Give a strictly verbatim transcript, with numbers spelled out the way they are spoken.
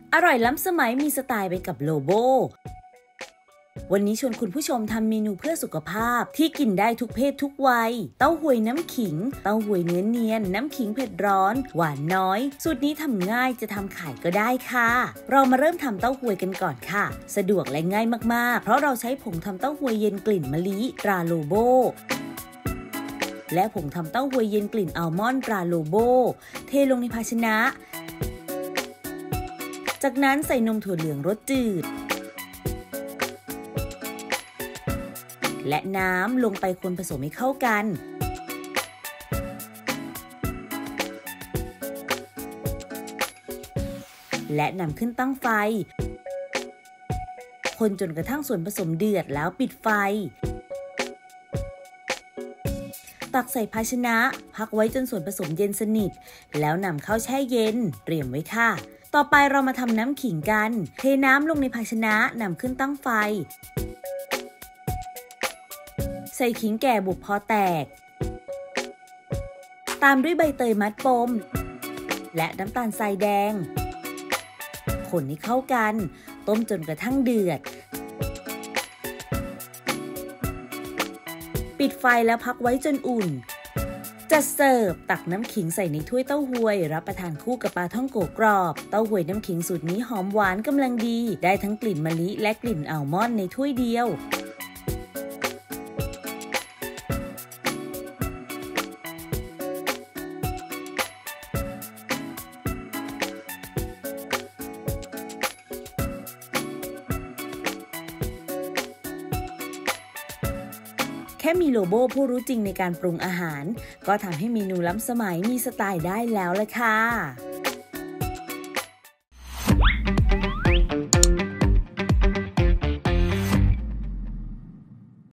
อร่อยล้ำสมัยมีสไตล์ไปกับโลโบวันนี้ชวนคุณผู้ชมทำเมนูเพื่อสุขภาพที่กินได้ทุกเพศทุกวัยเต้าหวยน้ำขิงเต้าหวยเนื้อเนียนน้ำขิงเผ็ดร้อนหวานน้อยสูตรนี้ทำง่ายจะทำขายก็ได้ค่ะเรามาเริ่มทำเต้าหวยกันก่อนค่ะสะดวกและง่ายมากๆเพราะเราใช้ผงทำเต้าหวยเย็นกลิ่นมะลิตราโลโบและผงทำเต้าหวยเย็นกลิ่นอัลมอนด์ตราโลโบเทลงในภาชนะจากนั้นใส่นมถั่วเหลืองรสจืดและน้ำลงไปคนผสมให้เข้ากันและนำขึ้นตั้งไฟคนจนกระทั่งส่วนผสมเดือดแล้วปิดไฟตักใส่ภาชนะพักไว้จนส่วนผสมเย็นสนิทแล้วนำเข้าแช่เย็นเตรียมไว้ค่ะต่อไปเรามาทำน้ำขิงกันเทน้ำลงในภาชนะนำขึ้นตั้งไฟใส่ขิงแก่บุบพอแตกตามด้วยใบเตยมัดปมและน้ำตาลทรายแดงคนให้เข้ากันต้มจนกระทั่งเดือดปิดไฟแล้วพักไว้จนอุ่นจะเสิร์ฟตักน้ำขิงใส่ในถ้วยเต้าหวยรับประทานคู่กับปลาท่องโกกรอบเต้าหวยน้ำขิงสูตรนี้หอมหวานกำลังดีได้ทั้งกลิ่นมะลิและกลิ่นอัลมอนด์ในถ้วยเดียวแค่มีโลโบผู้รู้จริงในการปรุงอาหารก็ทำให้เมนูล้ำสมัยมีสไตล์ได้แล้วล่ะค่ะ